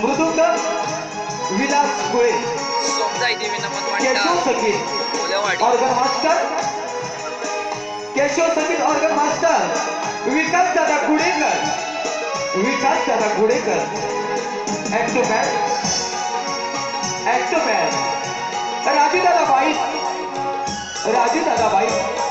मृदुंग विलास गुळे, सोमजाई देवी नमन केशव मंडळ संगीत कोलेवाडी, ऑर्गन मास्टर केशव संगीत ऑर्गन मास्टर विकास दादा गुडेकर, विकास दादा गुडेकर, ॲक्टोमॅन राजू दादा बाई, राजू दादा बाई,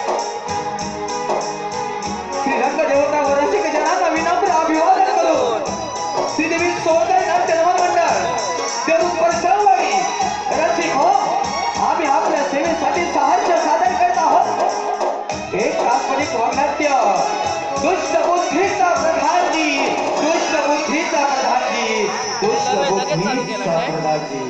श्रीरंग देवता व रसिक जनांना विनम्र अभिवादन करून श्रीदेवी सोमजाई नाट्य नमन मंडळ देवरूप परसवाडी रसिक हो, आम्ही आपल्या सेवेसाठी सहर्ष सादर करत आहोत एक काल्पनिक वगनाट्य दुष्ट बुद्धीचा प्रधानजी, दुष्ट बुद्धीचा प्रधानजी, दुष्ट बुद्धीचा प्रधानजी.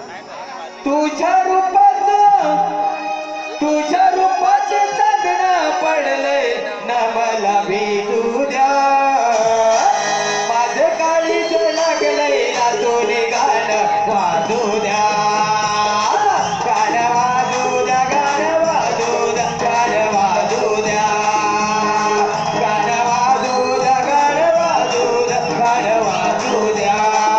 तुझ्या रूपाचे चांदणं पडले न मला भेटू द्या, माझं काळीज लागलंय ना सोने गाणं वाजू द्या, गाणं वाजू द्या, गाणं वाजू द्या, गाणं वाजू द्या, गाणं वाजू द्या, गाणं वाजू द्या, गाणं वाजू द्या.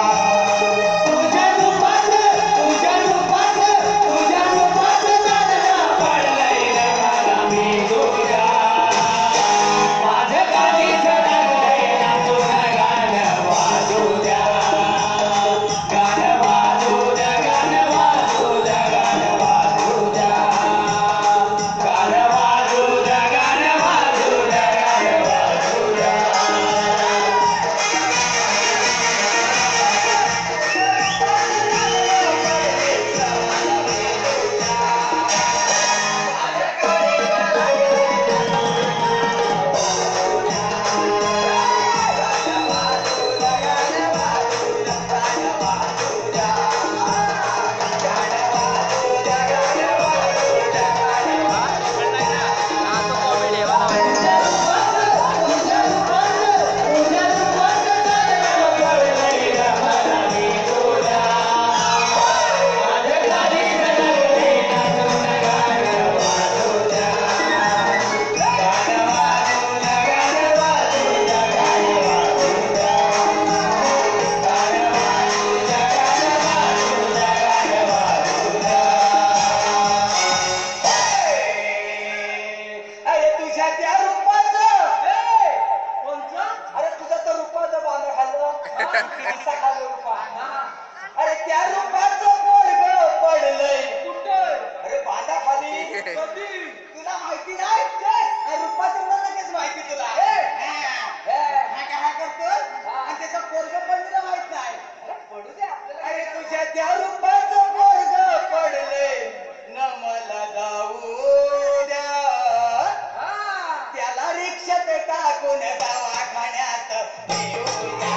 अरे त्या रूपाचं पोरगं पडलंय अरे बांधा खाली, तुला माहिती नाही रूपाचं लगेच माहिती तुला काय करतो आणि त्याचं पोरगं पडलेलं माहित नाही, पडू दे आपल्याला. अरे तुझ्या त्या रूपाचं पोरगं पडलंय न मला जाऊ द्या, त्याला रिक्षात टाकून दवाखान्यात नेऊया.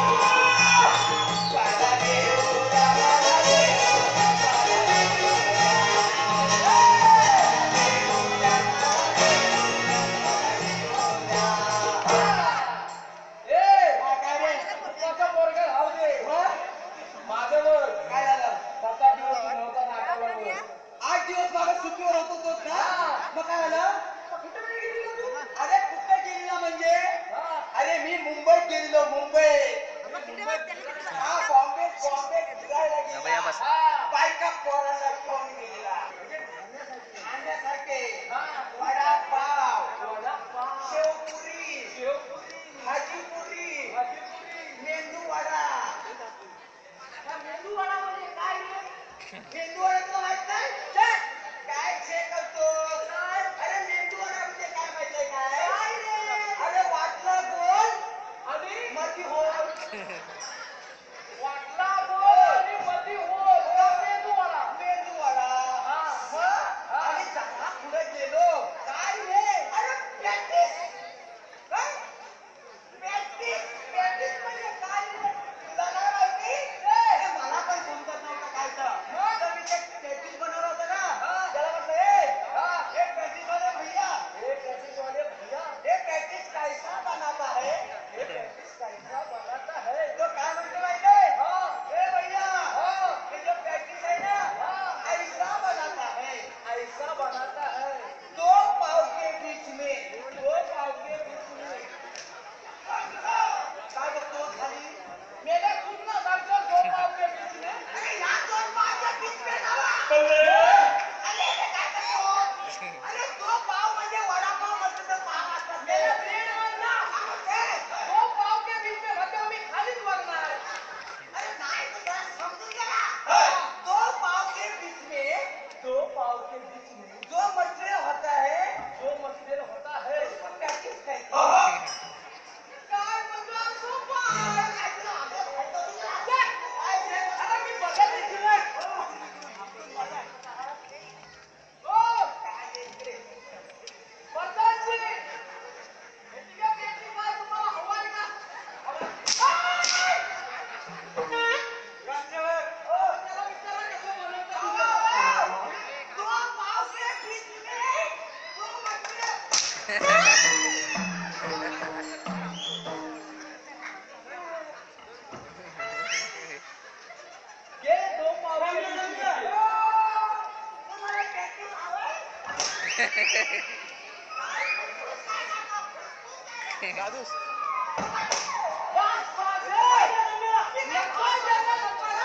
अरे तो पाव म्हणजे वडापाव मस्त पाव असतात ते. मेरा ब्रेड वरना दो पाव के बीच में भटे हुए खाली वरना है. अरे नाही तू जरा समजून घे ना. दो पाव के बीच में दो पाव के बीच में जो मटेरियल होता है जो मटेरियल होता है उसको प्रैक्टिस करते काय म्हणजे सोपा आहे. आता मी बघत देखील आहे. ओ प्रधानजी एटिका पेटी काय तुम्हाला हवा आहे का? ओ त्याला विचारा कसं बनवतात तुझं. दो पाव के बीच में जो मटेरियल ये दो पाव के बीच में तुम्हाला प्रॅक्टिस हवंय बस बस नकोय त्यांना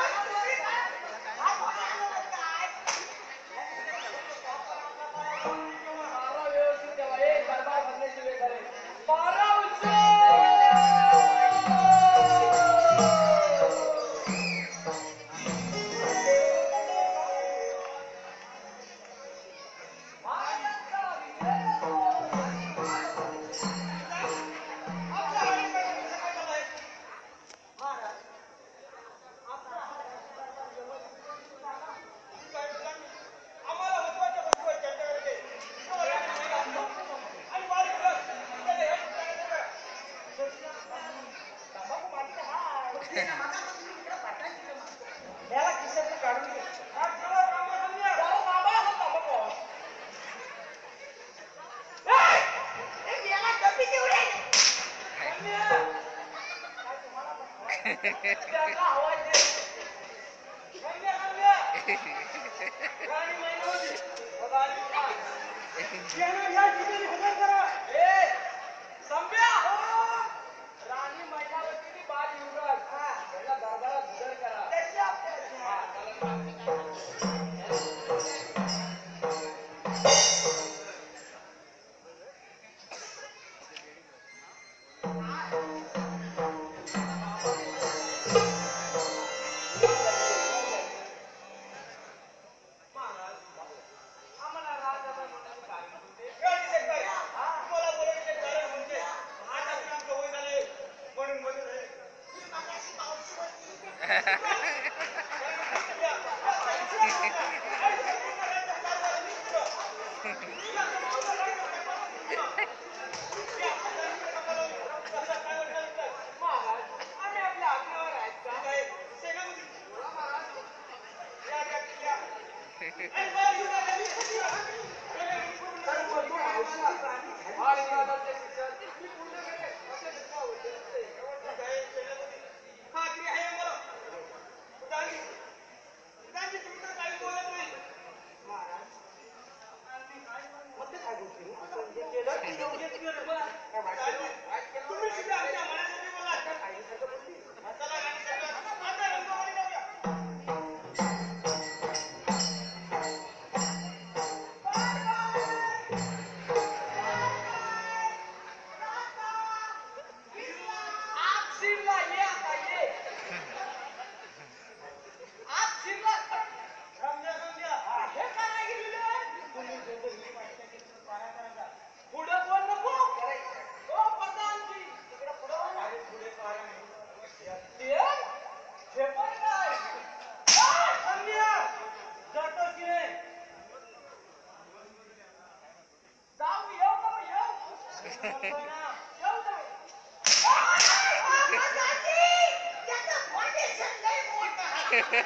मारा व्यवस्थित ठेवा. एक गरबा भरण्याची वेळ झाली. मारा याला खिशातून काढून घे. याला डबी देऊ रे. राणी मैनावतीची बाल युवराज याला गरगरा गुजर करा. त्याची आपल्या आम्हाला राजाला म्हणाले काय म्हणते? मगाशी मावशी होती. महाराज आम्ही आपल्या आज्ञावर आहेत का? आणि महाराजांचे शिक्षण मी पूर्णपणे असे घटना होते असते. मग ते काय गोष्टी? जे केलं ते योग्यच केलं. काय वाटतं नाही. तुम्ही सुद्धा आमच्या मनासाठी बोला. काही सगळं बोलली. आप शिरला ये आता ये. आप शिरला हे काय गेलेलं? पुढं बोल नको. ओ प्रधानजी तिकडे पुढं बोल. ते? हे पण काय? जाऊ येऊ का मग येऊ? येऊ जाऊ. त्याचं foundation लय मोठं आहे.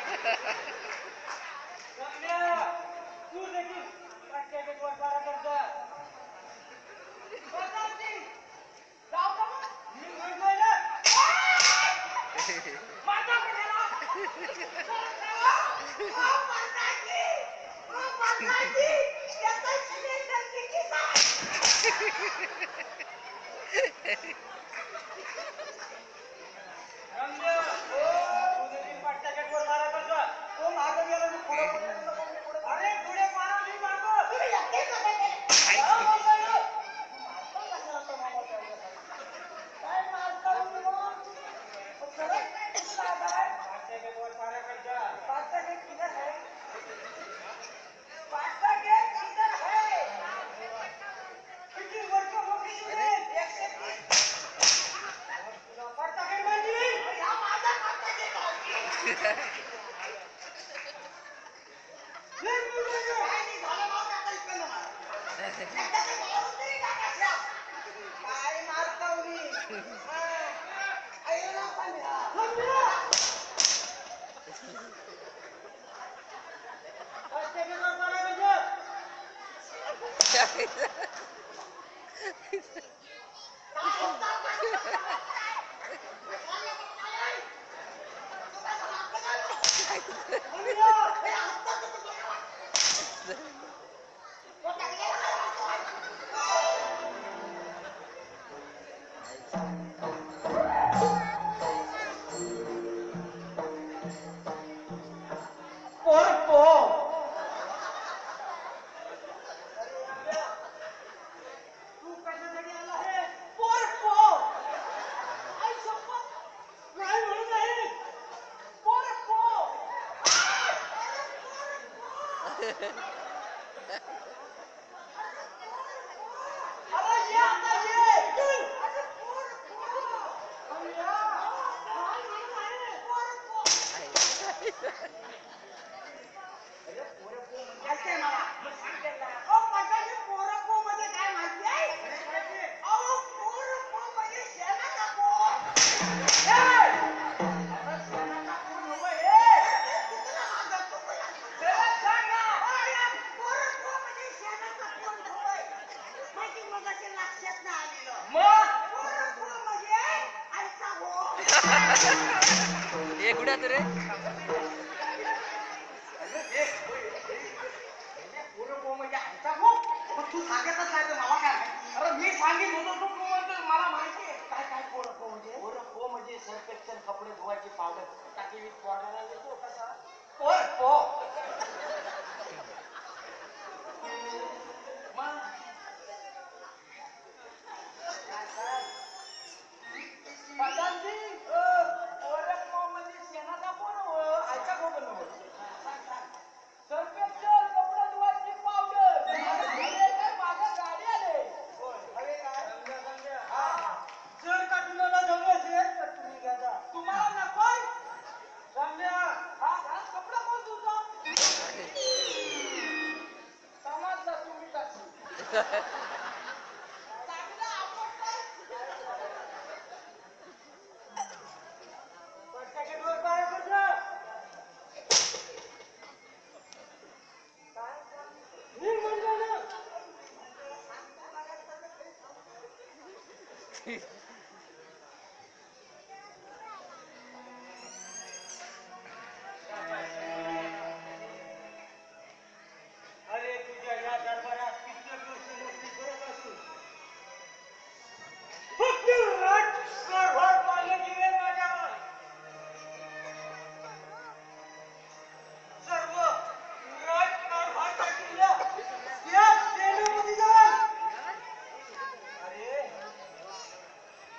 प्रधानजी जाऊ का मग? माझा गेला. ओ मर्दानी! ओ मर्दानी! त्याचं cylinder किती आहे? रम्य, ओ, तुझे ती पाट्या गेटवर मारा बसवा. तो मागं गेला, मी पुढं बोललो, पुढं वर साऱ्याकडच्या. 5 किधर है 5 किधर है किती वर्ष मोठी तुझे? 130 तुला पाचटाकेट माहिती? हा माझा 5 लय बोलतोय. काय नाही झालं माव काका इकडनं मार. एकदाचं मारून तरी टाकायचं. काय मारतावली? आई ना पाण्या. पाचटाकेट वर साऱ्याकडच्या. पोरपो. तू कशासाठी आला आहे? पोरपो. आई शपथ. नाही म्हणत आहे. पोरपो. अरे ये आता ये. अरे पोरपो. अय्या. काय म्हणत आहे? पोरपो. अरे पोरपो म्हणजे ऐकते मला. मी सांगते ना. अहो पटाने पोरपो म्हणजे काय माहिती आहे? माहिती? अहो पोरपो म्हणजे शेणाचा पोर. आता शेणाचा पोर नव्हे हे. कुत्रा मागं कुत्रा. त्याला सांग ना. अरे पोरपो म्हणजे शेणाचा पोर नव्हे. माहिती मगाशी लक्षात नाही आलेलं. मग पोरपो म्हणजे आईचा भोग. हे कुठे तू रे पोरपो म्हणजे आमचा भाऊ. मग तू सांगतच नाही तर मला काय माहिती? अरे मी सांगित होतो तू तू म्हणतो मला माहिती आहे. काय काय पोरपो म्हणजे? पोरपो म्हणजे सर्फेक्शन कपडे धुवायची पावडर. टाकी वीज पावडर येतो कसा? पोरपो. मग पटांची पोरपो म्हणजे शेणाचा पोर आईचा भोग नव्हे. सरपेक्चर कपडे धुवायची पावडर. अरे काय मागं गाडी आले. अरे काय? समजा. हा. जर का तुला जमलं असेल तर तुम्ही घ्या जा. तुम्हाला नकोय? समजा. हा कपडा कोण धुतो? समजलं तुम्ही कसं. चांगलं आवडतंय. पाचटाकेटवर पाय पडलं. मी म्हणलं ना. अरे तुझ्या या दरबारात किती दिवस नोकरी करत असू. फक्त रट कारभार पाहिल्याची वेळ माझ्यावर. सर्व रट कारभार टाकलेला या सेनेमध्ये जाऊन. अरे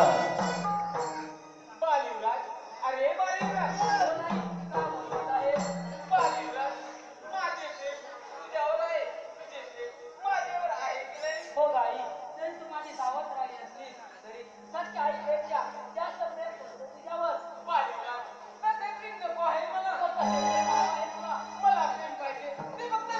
बालिवराज, अरे बालिवराज, बालिवराज, माझे प्रेम तुझ्यावर आहे, तुझे प्रेम माझ्यावर आहे की नाही? हो गाई जरी तू माझी सावत्र राणी असलीस तरी सख्या आईपेक्षा जास्त प्रेम करतो तुझ्यावर. बालिवराज, तसे प्रेम नको आहे मला. मला प्रेम पाहिजे, ते फक्त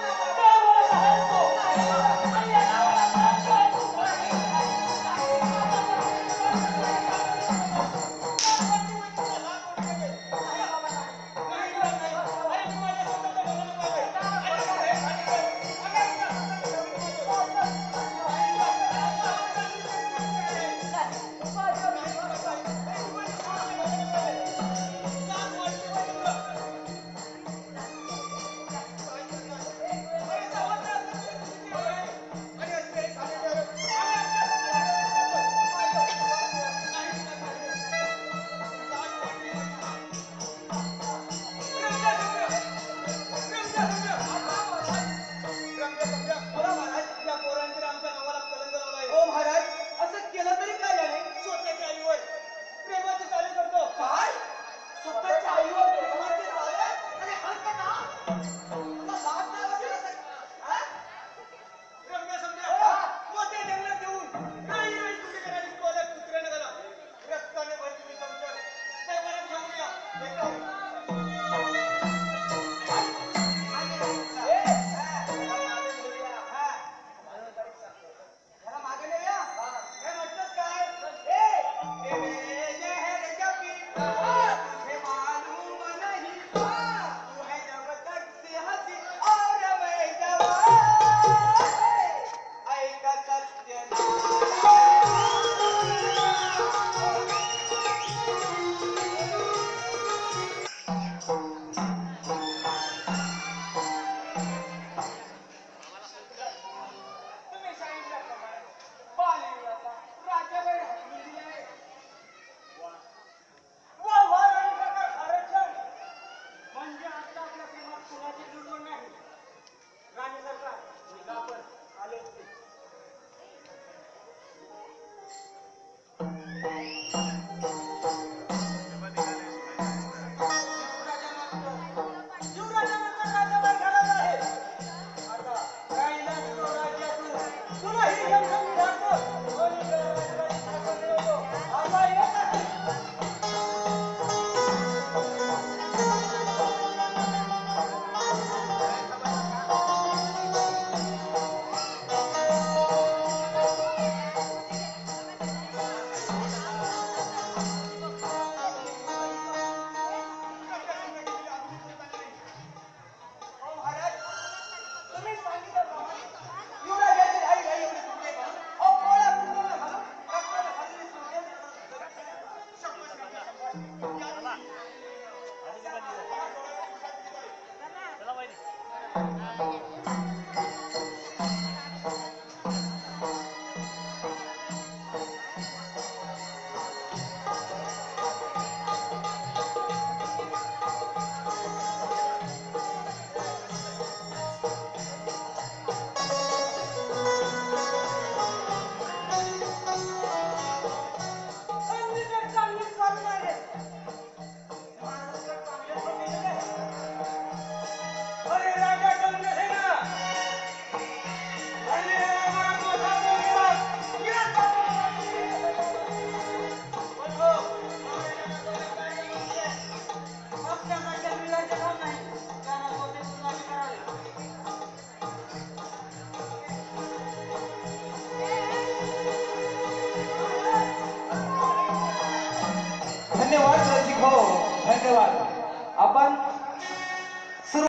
धन्यवाद रसिक हो, धन्यवाद. आपण